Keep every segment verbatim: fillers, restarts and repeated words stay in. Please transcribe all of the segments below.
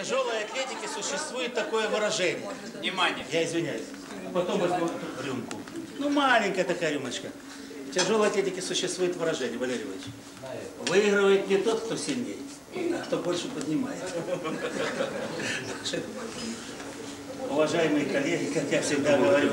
тяжелой атлетике существует такое выражение. Внимание. Я извиняюсь. Потом возьму рюмку. Ну, маленькая такая рюмочка. В тяжелой атлетике существует выражение, Валерий Иванович. Выигрывает не тот, кто сильнее, а кто больше поднимает. Уважаемые коллеги, как я всегда говорю,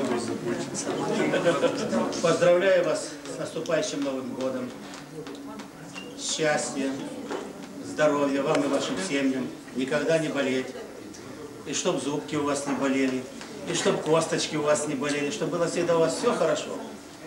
поздравляю вас с наступающим Новым годом. Счастья, здоровья вам и вашим семьям, никогда не болеть. И чтоб зубки у вас не болели, и чтоб косточки у вас не болели, чтобы было всегда у вас все хорошо.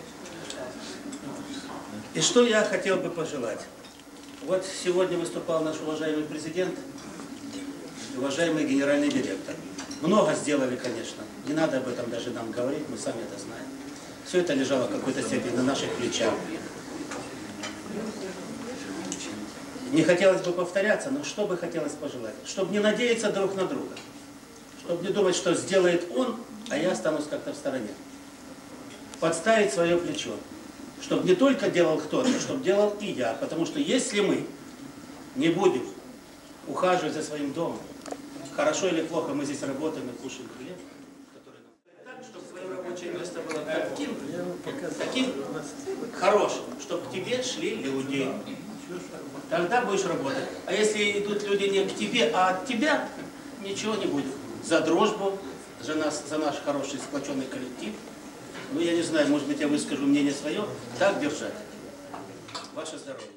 И что я хотел бы пожелать? Вот сегодня выступал наш уважаемый президент, уважаемый генеральный директор. Много сделали, конечно. Не надо об этом даже нам говорить, мы сами это знаем. Все это лежало в какой-то степени на наших плечах. Не хотелось бы повторяться, но что бы хотелось пожелать? Чтобы не надеяться друг на друга. Чтобы не думать, что сделает он, а я останусь как-то в стороне. Подставить свое плечо. Чтобы не только делал кто-то, чтобы делал и я. Потому что если мы не будем ухаживать за своим домом, хорошо или плохо мы здесь работаем и кушаем хлеб, который нам... Так, чтобы свое рабочее место было таким, таким хорошим, чтобы к тебе шли люди. Тогда будешь работать. А если идут люди не к тебе, а от тебя, ничего не будет. За дружбу, за, нас, за наш хороший сплоченный коллектив. Ну, я не знаю, может быть, я выскажу мнение свое. Так держать. Ваше здоровье.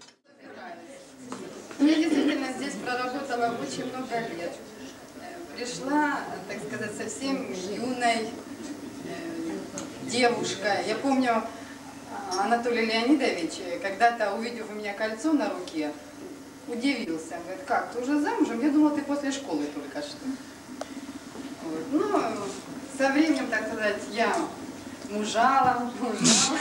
Я действительно здесь проработала очень много лет. Пришла, так сказать, совсем юной девушкой. Я помню, Анатолий Леонидович, когда-то, увидев у меня кольцо на руке, удивился. Говорит, как, ты уже замужем? Я думала, ты после школы только что. Вот. Ну, со временем, так сказать, я мужала, мужала.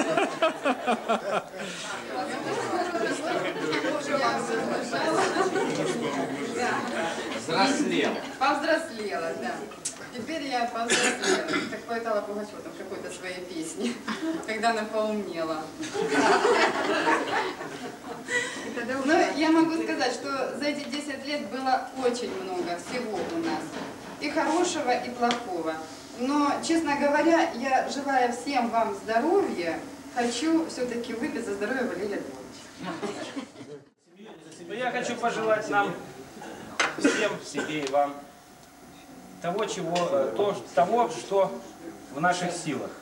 Взрослела. Повзрослела, да. Теперь я повзрослела, как поэтала Пугачева там в какой-то своей песне, когда она поумнела. Но я могу сказать, что за эти десять лет было очень много всего у нас. И хорошего, и плохого. Но, честно говоря, я желаю всем вам здоровья, хочу все-таки выпить за здоровье Валерия Львовича. Я хочу пожелать нам, всем, себе и вам, того, чего, то, того, что в наших силах.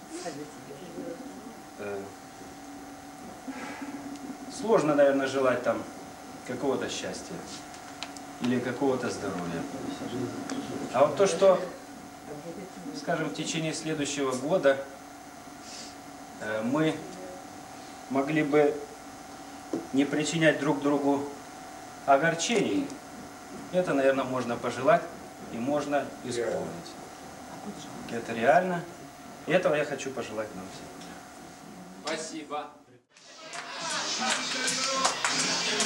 Сложно, наверное, желать там какого-то счастья или какого-то здоровья. А вот то, что, скажем, в течение следующего года мы могли бы не причинять друг другу огорчений, это, наверное, можно пожелать и можно исполнить. Это реально. И этого я хочу пожелать нам всем. Спасибо.